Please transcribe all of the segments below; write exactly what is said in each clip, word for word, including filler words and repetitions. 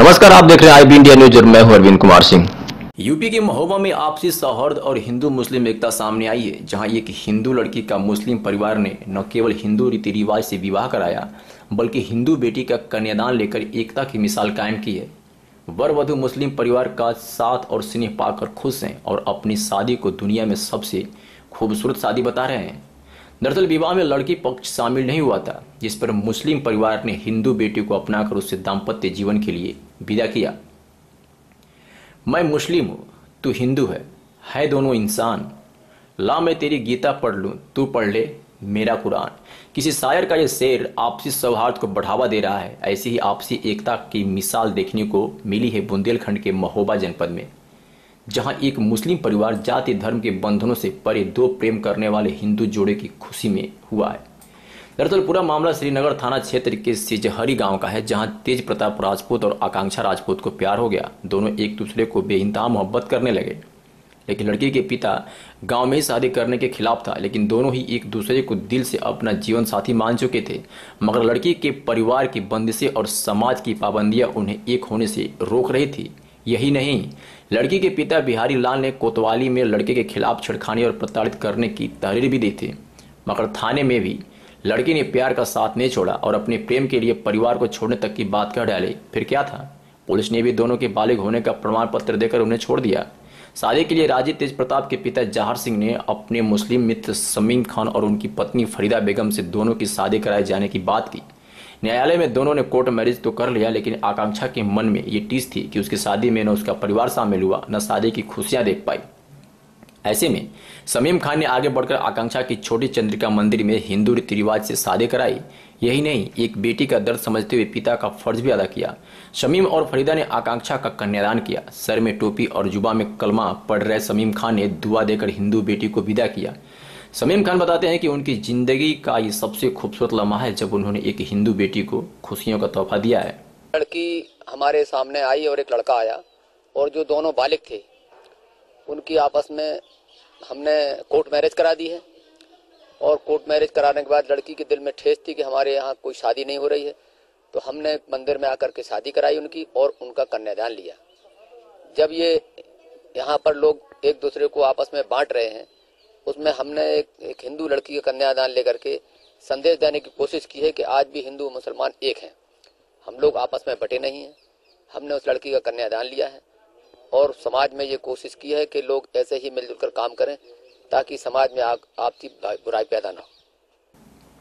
नमस्कार, आप देख रहे हैं आई बी इंडिया न्यूज और मैं हूं अरविंद कुमार सिंह। यूपी के महोबा में आपसी सौहार्द और हिंदू मुस्लिम एकता सामने आई है, जहां एक हिंदू लड़की का मुस्लिम परिवार ने न केवल हिंदू रीति रिवाज से विवाह कराया, बल्कि हिंदू बेटी का कन्यादान लेकर एकता की मिसाल कायम की है। वर वधू मुस्लिम परिवार का साथ और स्नेह पाकर खुश हैं और अपनी शादी को दुनिया में सबसे खूबसूरत शादी बता रहे हैं। दरअसल विवाह में लड़की पक्ष शामिल नहीं हुआ था, जिस पर मुस्लिम परिवार ने हिंदू बेटी को अपनाकर उससे दाम्पत्य जीवन के लिए विदा किया। मैं मुस्लिम हूँ, तू हिंदू है है दोनों इंसान। ला मैं तेरी गीता पढ़ लूँ, तू पढ़ ले मेरा कुरान। किसी शायर का यह शेर आपसी सौहार्द को बढ़ावा दे रहा है। ऐसी ही आपसी एकता की मिसाल देखने को मिली है बुंदेलखंड के महोबा जनपद में, जहां एक मुस्लिम परिवार जाति धर्म के बंधनों से परे दो प्रेम करने वाले हिंदू जोड़े की खुशी में हुआ है। दरअसल पूरा मामला श्रीनगर थाना क्षेत्र के सिजहरी गांव का है, जहां तेज प्रताप राजपूत और आकांक्षा राजपूत को प्यार हो गया। दोनों एक दूसरे को बेइंतहा मोहब्बत करने लगे, लेकिन लड़की के पिता गांव में ही शादी करने के खिलाफ था। लेकिन दोनों ही एक दूसरे को दिल से अपना जीवन साथी मान चुके थे, मगर लड़की के परिवार की बंदिशें और समाज की पाबंदियां उन्हें एक होने से रोक रही थी। यही नहीं, लड़की के पिता बिहारी लाल ने कोतवाली में लड़के के खिलाफ छेड़खानी और प्रताड़ित करने की तहरीर भी दी थी, मगर थाने में भी लड़की ने प्यार का साथ नहीं छोड़ा और अपने प्रेम के लिए परिवार को छोड़ने तक की बात कह डाली। फिर क्या था, पुलिस ने भी दोनों के बालिग होने का प्रमाण पत्र देकर उन्हें छोड़ दिया। शादी के लिए राजी तेज प्रताप के पिता जहार सिंह ने अपने मुस्लिम मित्र शमीम खान और उनकी पत्नी फरीदा बेगम से दोनों की शादी कराए जाने की बात की। न्यायालय में दोनों ने कोर्ट मैरिज तो कर लिया, लेकिन आकांक्षा के मन में ये टीस थी कि उसकी शादी में न उसका परिवार शामिल हुआ, न शादी की खुशियां देख पाई। ऐसे में शमीम खान ने आगे बढ़कर आकांक्षा की छोटी चंद्रिका मंदिर में हिंदू रीति रिवाज से शादी कराई। यही नहीं, एक बेटी का दर्द समझते हुए पिता का फर्ज भी अदा किया। शमीम और फरीदा ने आकांक्षा का कन्यादान किया। सर में टोपी और जुबा में कलमा पढ़ रहे शमीम खान ने दुआ देकर हिंदू बेटी को विदा किया। शमीम खान बताते हैं कि उनकी जिंदगी का ये सबसे खूबसूरत लम्हा है, जब उन्होंने एक हिंदू बेटी को खुशियों का तोहफा दिया है। लड़की हमारे सामने आई और एक लड़का आया, और जो दोनों बालिग थे उनकी आपस में हमने कोर्ट मैरिज करा दी है। और कोर्ट मैरिज कराने के बाद लड़की के दिल में ठेस थी कि हमारे यहाँ कोई शादी नहीं हो रही है, तो हमने मंदिर में आकर के शादी कराई उनकी और उनका कन्यादान लिया। जब ये यहाँ पर लोग एक दूसरे को आपस में बांट रहे हैं, उसमें हमने एक, एक हिंदू लड़की का कन्यादान लेकर के संदेश देने की कोशिश की है कि आज भी हिंदू मुसलमान एक हैं, हम लोग आपस में बटे नहीं हैं। हमने उस लड़की का कन्यादान लिया है और समाज में ये कोशिश की है कि लोग ऐसे ही मिलजुल कर काम करें, ताकि समाज में आपसी बुराई पैदा ना हो।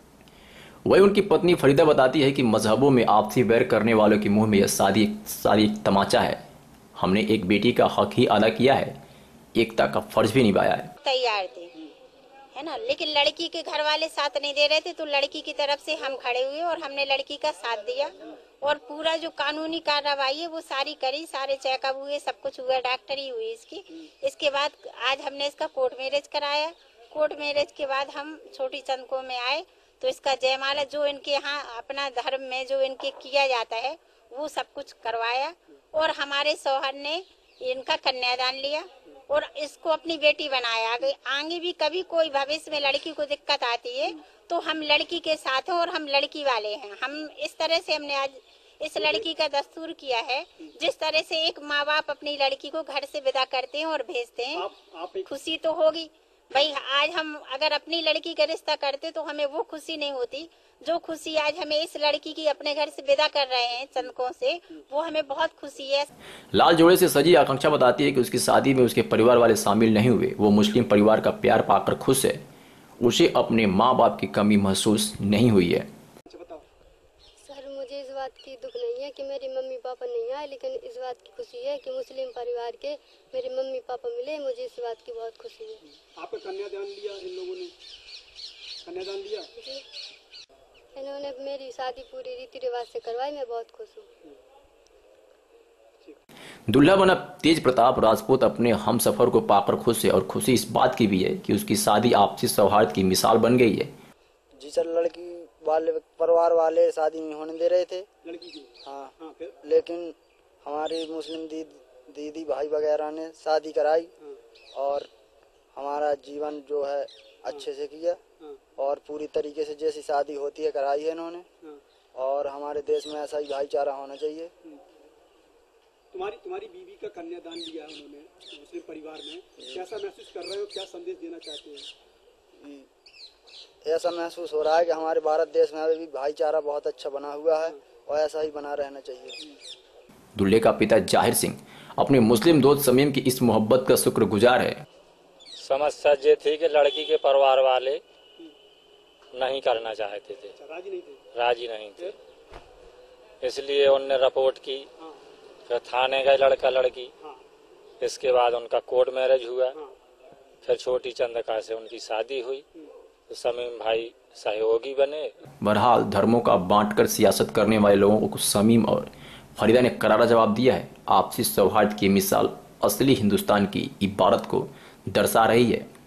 वही उनकी पत्नी फरीदा बताती है कि मजहबों में आपसी वैर करने वालों के मुंह में यह शादी सारी तमाचा है। हमने एक बेटी का हक ही अदा किया है, एकता का फर्ज भी निभाया है। तैयार थे, है ना, लेकिन लड़की के घर वाले साथ नहीं दे रहे थे, तो लड़की की तरफ से हम खड़े हुए और हमने लड़की का साथ दिया और पूरा जो कानूनी कार्रवाई है वो सारी करी, सारे चेकअप हुए, सब कुछ हुआ, डॉक्टरी हुई इसकी। इसके बाद आज हमने इसका कोर्ट मैरिज कराया। कोर्ट मैरिज के बाद हम छोटी चंदकों में आए तो इसका जयमाला जो इनके यहाँ अपना धर्म में जो इनके किया जाता है वो सब कुछ करवाया और हमारे शौहर ने इनका कन्यादान लिया और इसको अपनी बेटी बनाया। आगे आगे भी कभी कोई भविष्य में लड़की को दिक्कत आती है तो हम लड़की के साथ हैं और हम लड़की वाले हैं। हम इस तरह से हमने आज इस लड़की का दस्तूर किया है, जिस तरह से एक माँ बाप अपनी लड़की को घर से विदा करते हैं और भेजते हैं। आप, आप एक... खुशी तो होगी भाई, आज हम अगर अपनी लड़की का रिश्ता करते तो हमें वो खुशी नहीं होती जो खुशी आज हमें इस लड़की की अपने घर से विदा कर रहे हैं चंदकों से, वो हमें बहुत खुशी है। लाल जोड़े से सजी आकांक्षा बताती है कि उसकी शादी में उसके परिवार वाले शामिल नहीं हुए। वो मुस्लिम परिवार का प्यार पाकर खुश है, उसे अपने माँ बाप की कमी महसूस नहीं हुई है। सर, मुझे इस बात की दुख नहीं है कि मेरे मम्मी पापा नहीं आए, लेकिन इस बात की खुशी है कि मुस्लिम परिवार के मेरे मम्मी पापा मिले। मुझे इस बात की बहुत खुशी है। आपका कन्यादान लिया इन लोगों ने? कन्यादान लिया जी, इन्होंने मेरी शादी पूरी रीति रिवाज से करवाई। मैं बहुत खुश हूँ। दूल्हा बना तेज प्रताप राजपूत अपने हम सफर को पाकर खुश है और खुशी इस बात की भी है कि उसकी शादी आपसी सौहार्द की मिसाल बन गई है। जी सर, लड़की वाले परिवार वाले शादी नहीं होने दे रहे थे लड़की की। हाँ, हाँ फिर? लेकिन हमारी मुस्लिम दी, दीदी भाई वगैरह ने शादी कराई और हमारा जीवन जो है अच्छे से किया और पूरी तरीके से जैसी शादी होती है कराई है इन्होंने। और हमारे देश में ऐसा ही भाईचारा होना चाहिए। तुम्हारी तुम्हारी बीवी का कन्यादान दिया है उन्होंने मुस्लिम परिवार में, कैसा महसूस कर रहे हो, क्या संदेश देना चाहते हैं? ऐसा महसूस हो रहा है कि हमारे भारत देश में अभी भी भाईचारा बहुत अच्छा बना हुआ है और ऐसा ही बना रहना चाहिए। दूल्हे का पिता जाहिर सिंह अपने मुस्लिम दोस्त समीम की इस मोहब्बत का शुक्रगुजार है। समस्या ये थी कि लड़की के परिवार वाले नहीं करना चाहते थे, राजी नहीं थे राजी नहीं थे इसलिए उनने रिपोर्ट की, फिर थाने गए लड़का लड़की, इसके बाद उनका कोर्ट मैरिज हुआ, फिर छोटी चंद्रिका से उनकी शादी हुई, तो समीम भाई सहयोगी बने। बहरहाल धर्मों का बांटकर सियासत करने वाले लोगों को समीम और फरीदा ने करारा जवाब दिया है। आपसी सौहार्द की मिसाल असली हिंदुस्तान की इबारत को दर्शा रही है।